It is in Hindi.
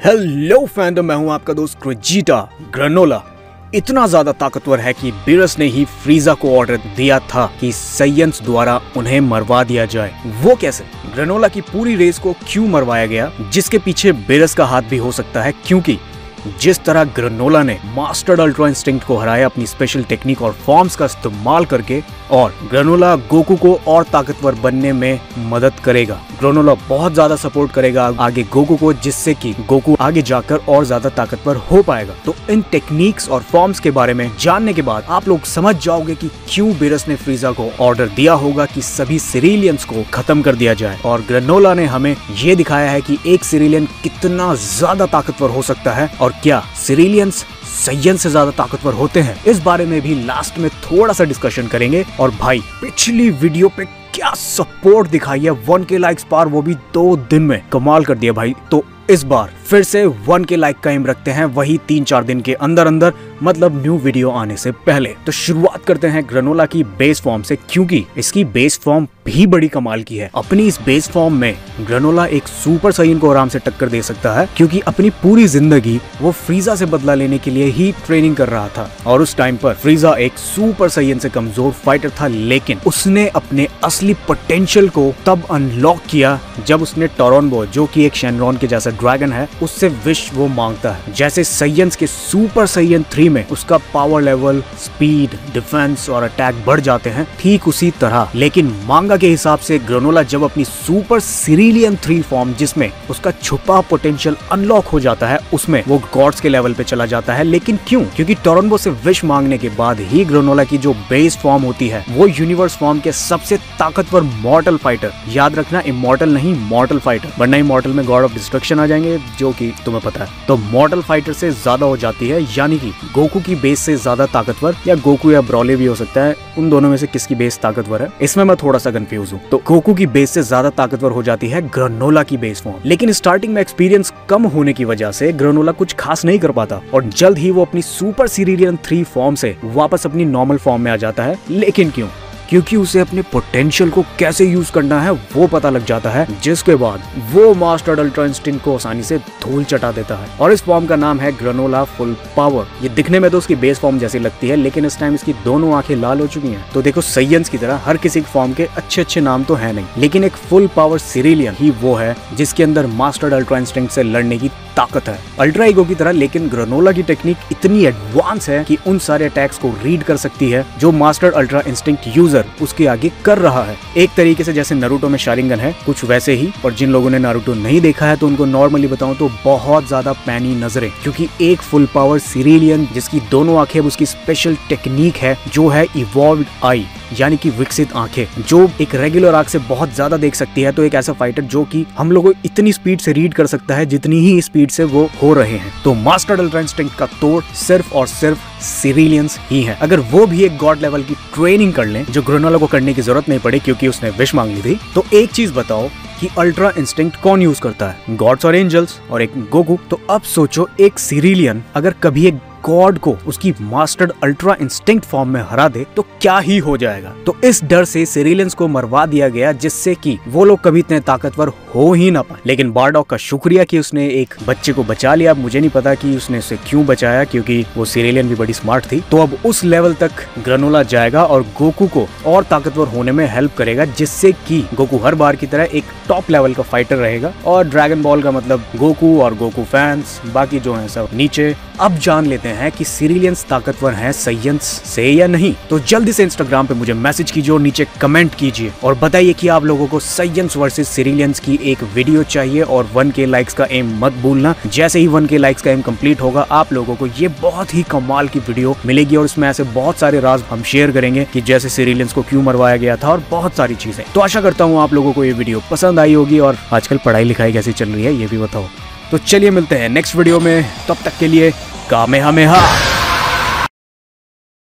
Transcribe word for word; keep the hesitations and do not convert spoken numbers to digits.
हेलो फैंडम, मैं हूं आपका दोस्त क्रेजिटा। ग्रेनोला इतना ज्यादा ताकतवर है कि बेरस ने ही फ्रीजा को ऑर्डर दिया था कि साइयंस द्वारा उन्हें मरवा दिया जाए। वो कैसे? ग्रेनोला की पूरी रेस को क्यों मरवाया गया, जिसके पीछे बेरस का हाथ भी हो सकता है, क्योंकि जिस तरह ग्रेनोला ने मास्टर्ड अल्ट्रा इंस्टिंक्ट को हराया अपनी स्पेशल टेक्निक और फॉर्म्स का इस्तेमाल करके, और ग्रेनोला गोकू को और ताकतवर बनने में मदद करेगा। ग्रेनोला बहुत ज्यादा सपोर्ट करेगा आगे गोकू को, जिससे कि गोकू आगे जाकर और ज्यादा ताकतवर हो पाएगा। तो इन टेक्निक्स और फॉर्म्स के बारे में जानने के बाद आप लोग समझ जाओगे कि क्यों बेरस ने फ्रीजा को ऑर्डर दिया होगा कि सभी सिरिलियंस को खत्म कर दिया जाए। और ग्रेनोला ने हमें ये दिखाया है कि एक सिरिलियन कितना ज्यादा ताकतवर हो सकता है, और क्या सिरिलियंस साइयंस से ज्यादा ताकतवर होते हैं। इस बारे में भी लास्ट में थोड़ा सा डिस्कशन करेंगे। और भाई, पिछली वीडियो पे क्या सपोर्ट दिखाई है, वन के लाइक्स पार, वो भी दो दिन में कमाल कर दिया भाई। तो इस बार फिर से वन के लाइक का एम रखते हैं, वही तीन चार दिन के अंदर अंदर, मतलब न्यू वीडियो आने से पहले। तो शुरुआत करते हैं ग्रेनोला की बेस फॉर्म से, क्योंकि इसकी बेस फॉर्म भी बड़ी कमाल की है। अपनी इस बेस फॉर्म में ग्रेनोला एक सुपर साइयन को आराम से टक्कर दे सकता है, क्योंकि अपनी पूरी जिंदगी वो फ्रीजा से बदला लेने के लिए ही ट्रेनिंग कर रहा था। और उस टाइम पर फ्रीजा एक सुपर साइयन से कमजोर फाइटर था, लेकिन उसने अपने असली पोटेंशियल को तब अनलॉक किया जब उसने टोरनबो, जो कि एक शेनरॉन के जैसा ड्रैगन है, उससे विश वो मांगता है। जैसे साइयंस के सुपर साइयन थ्री में उसका पावर लेवल, स्पीड, डिफेंस और अटैक बढ़ जाते हैं, ठीक उसी तरह लेकिन मांगा के हिसाब से ग्रेनोला जब अपनी सुपर सिरिलियन थ्री फॉर्म, जिसमें उसका छुपा पोटेंशियल अनलॉक हो जाता है, उसमें वो गॉड्स के लेवल पे चला जाता है। लेकिन क्यों? क्योंकि टोरनबो से विश मांगने के बाद ही ग्रेनोला की जो बेस फॉर्म होती है वो यूनिवर्स फॉर्म के सबसे ताकतवर मॉर्टल फाइटर, याद रखना इमॉर्टल नहीं मॉर्टल फाइटर, वरना इमॉर्टल में गॉड ऑफ डिस्ट्रक्शन आ जाएंगे, जो कि तुम्हें पता है। तो मॉर्टल फाइटर से ज्यादा हो जाती है, यानी कि गोकू की बेस से ज्यादा ताकतवर, या गोकू या ब्रॉली भी हो सकता है, उन दोनों में से किसकी बेस ताकतवर है, इसमें मैं थोड़ा सा कंफ्यूज हूँ। तो गोकू की बेस से ज्यादा ताकतवर हो जाती है ग्रेनोला की बेस फॉर्म। लेकिन स्टार्टिंग में एक्सपीरियंस कम होने की वजह से ग्रेनोला कुछ खास नहीं कर पाता, और जल्द ही वो अपनी सुपर सिरिलियन थ्री फॉर्म से वापस अपनी नॉर्मल फॉर्म में आ जाता है। लेकिन क्यों? क्योंकि उसे अपने पोटेंशियल को कैसे यूज करना है वो पता लग जाता है, जिसके बाद वो मास्टर्ड अल्ट्रा इंस्टिंक्ट को आसानी से धूल चटा देता है। और इस फॉर्म का नाम है ग्रेनोला फुल पावर। ये दिखने में तो उसकी बेस फॉर्म जैसी लगती है, लेकिन इस टाइम इसकी दोनों आंखें लाल हो चुकी हैं। तो देखो, साइयंस की तरह हर किसी फॉर्म के अच्छे अच्छे नाम तो है नहीं, लेकिन एक फुल पावर सिरिलियन ही वो है जिसके अंदर मास्टर्ड अल्ट्रा इंस्टिंक्ट से लड़ने की ताकत है, अल्ट्रा ईगो की तरह। लेकिन ग्रेनोला की टेक्निक इतनी एडवांस है कि उन सारे अटैक्स को रीड कर सकती है जो मास्टर्ड अल्ट्रा इंस्टिंक्ट यूजर उसके आगे कर रहा है। एक तरीके से जैसे नारुतो में शारिंगन है, कुछ वैसे ही। और जिन लोगों ने नारुतो नहीं देखा है तो उनको नॉर्मली बताऊं तो बहुत ज्यादा पैनी नजरें, क्योंकि एक फुल पावर सिरिलियन जिसकी दोनों आंखें, उसकी स्पेशल टेक्निक है जो है इवॉल्व्ड आई, यानी कि विकसित आंखें, जो एक रेगुलर आंख से बहुत ज्यादा देख सकती है। तो एक ऐसा फाइटर जो कि हम लोगों को इतनी स्पीड से रीड कर सकता है जितनी ही स्पीड से वो हो रहे हैं। तो मास्टर्ड अल्ट्रा इंस्टिंक्ट का तोड़ सिर्फ और सिर्फ सिरिलियंस ही है। अगर वो भी एक गॉड लेवल की ट्रेनिंग कर लें, जो ग्रेनोला को करने की जरूरत नहीं पड़ी क्योंकि उसने विश मांग ली थी, तो एक चीज बताओ कि अल्ट्रा इंस्टिंक्ट कौन यूज करता है? गॉड्स और एंजल्स, और एक गोकू। तो अब सोचो, एक सिरिलियन अगर कभी एक गॉड को उसकी मास्टर्ड अल्ट्रा इंस्टिंक्ट फॉर्म में हरा दे तो क्या ही हो जाएगा। तो इस डर से सिरिलियंस को मरवा दिया गया, जिससे कि वो लोग कभी इतने ताकतवर हो ही ना पाए। लेकिन बारडॉग का शुक्रिया कि उसने एक बच्चे को बचा लिया। मुझे नहीं पता कि उसने उसे क्यों बचाया, क्योंकि वो सिरिलियन भी बड़ी स्मार्ट थी। तो अब उस लेवल तक ग्रेनोला जाएगा और गोकू को और ताकतवर होने में हेल्प करेगा, जिससे कि गोकू हर बार की तरह एक टॉप लेवल का फाइटर रहेगा। और ड्रैगन बॉल का मतलब गोकू और गोकू फैंस, बाकी जो है सब नीचे। अब जान लेते हैं कि सिरिलियंस ताकतवर हैं साइयंस से या नहीं। तो जल्दी से इंस्टाग्राम पे मुझे मैसेज कीजिए और नीचे कमेंट कीजिए और बताइए कि आप लोगों को साइयंस वर्सेस सिरिलियंस की एक वीडियो चाहिए। और वन के लाइक्स का एम मत भूलना। जैसे ही वन के लाइक्स का एम कंप्लीट होगा, आप लोगों को ये बहुत ही कमाल की वीडियो मिलेगी, और इसमें ऐसे बहुत सारे राज हम शेयर करेंगे कि जैसे सिरिलियंस को क्यों मरवाया गया था, और बहुत सारी चीजें। तो आशा करता हूँ आप लोगों को ये वीडियो पसंद आई होगी। और आजकल पढ़ाई लिखाई कैसी चल रही है ये भी बताओ। तो चलिए मिलते हैं नेक्स्ट वीडियो में, तब तक के लिए कामेहामेहा।